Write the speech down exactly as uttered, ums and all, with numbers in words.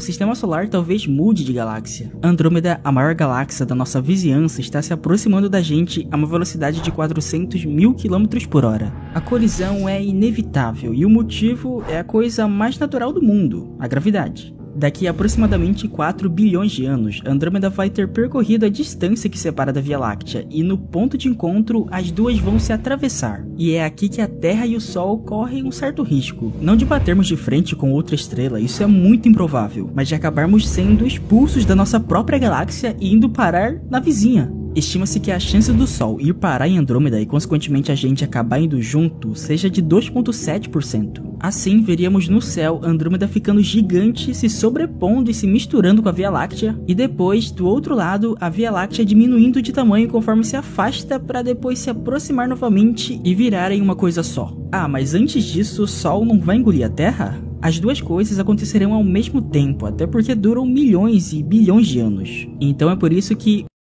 O sistema solar talvez mude de galáxia. Andrômeda, a maior galáxia da nossa vizinhança, está se aproximando da gente a uma velocidade de quatrocentos mil quilômetros por hora. A colisão é inevitável e o motivo é a coisa mais natural do mundo, a gravidade. Daqui a aproximadamente quatro bilhões de anos, Andrômeda vai ter percorrido a distância que separa da Via Láctea e no ponto de encontro as duas vão se atravessar. E é aqui que a Terra e o Sol correm um certo risco, não de batermos de frente com outra estrela, isso é muito improvável, mas de acabarmos sendo expulsos da nossa própria galáxia e indo parar na vizinha. Estima-se que a chance do Sol ir parar em Andrômeda e consequentemente a gente acabar indo junto seja de dois vírgula sete por cento. Assim, veríamos no céu Andrômeda ficando gigante, se sobrepondo e se misturando com a Via Láctea, e depois, do outro lado, a Via Láctea diminuindo de tamanho conforme se afasta para depois se aproximar novamente e virarem uma coisa só. Ah, mas antes disso, o Sol não vai engolir a Terra? As duas coisas acontecerão ao mesmo tempo, até porque duram milhões e bilhões de anos. Então é por isso que